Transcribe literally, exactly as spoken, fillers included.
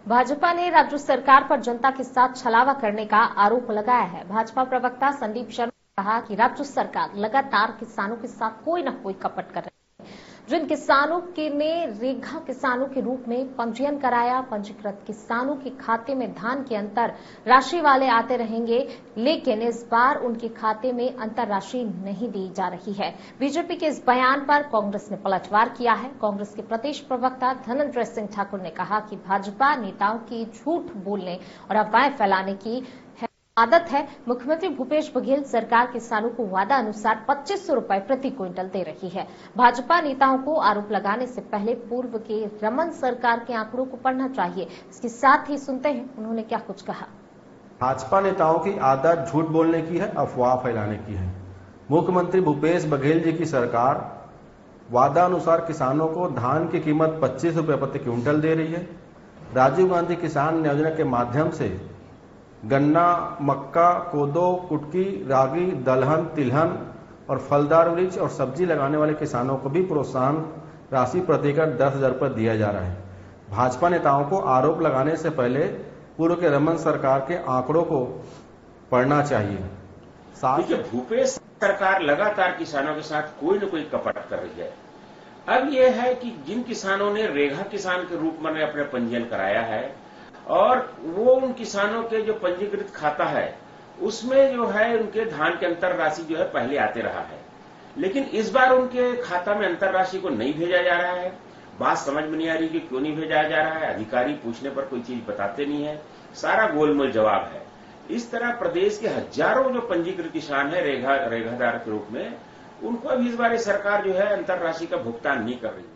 भाजपा ने राज्य सरकार पर जनता के साथ छलावा करने का आरोप लगाया है। भाजपा प्रवक्ता संदीप शर्मा ने कहा कि राज्य सरकार लगातार किसानों के साथ कोई न कोई कपट कर रही है। जिन किसानों के ने रेखा किसानों के रूप में पंजीयन कराया, पंजीकृत किसानों के खाते में धान की अंतर राशि वाले आते रहेंगे, लेकिन इस बार उनके खाते में अंतर राशि नहीं दी जा रही है। बीजेपी के इस बयान पर कांग्रेस ने पलटवार किया है। कांग्रेस के प्रदेश प्रवक्ता धनंजय सिंह ठाकुर ने कहा कि भाजपा नेताओं की झूठ बोलने और अफवाहें फैलाने की आदत है। मुख्यमंत्री भूपेश बघेल सरकार किसानों को वादा अनुसार पच्चीस सौ रुपए प्रति क्विंटल दे रही है। भाजपा नेताओं को आरोप लगाने से पहले पूर्व के रमन सरकार के आंकड़ों को पढ़ना चाहिए। इसके साथ ही सुनते हैं उन्होंने क्या कुछ कहा। भाजपा नेताओं की आदत झूठ बोलने की है, अफवाह फैलाने की है। मुख्यमंत्री भूपेश बघेल जी की सरकार वादा अनुसार किसानों को धान की कीमत पच्चीस रुपए प्रति क्विंटल दे रही है। राजीव गांधी किसान योजना के माध्यम से गन्ना, मक्का, कोदो, कुटकी, रागी, दलहन, तिलहन और फलदार वृक्ष और सब्जी लगाने वाले किसानों को भी प्रोत्साहन राशि प्रति एकड़ दस हजार रुपये दिया जा रहा है। भाजपा नेताओं को आरोप लगाने से पहले पूर्व के रमन सरकार के आंकड़ों को पढ़ना चाहिए। साथ ही भूपेश सरकार लगातार किसानों के साथ कोई न कोई कपट कर रही है। अब यह है कि जिन किसानों ने रेखा किसान के रूप में अपने पंजीयन कराया है और वो उन किसानों के जो पंजीकृत खाता है उसमें जो है उनके धान के अंतर राशि जो है पहले आते रहा है, लेकिन इस बार उनके खाता में अंतर राशि को नहीं भेजा जा रहा है। बात समझ में नहीं आ रही कि क्यों नहीं भेजा जा रहा है। अधिकारी पूछने पर कोई चीज बताते नहीं है, सारा गोलमोल जवाब है। इस तरह प्रदेश के हजारों जो पंजीकृत किसान है रेखा रेखादार के रूप में, उनको अभी इस बार सरकार जो है अंतर राशि का भुगतान नहीं कर रही है।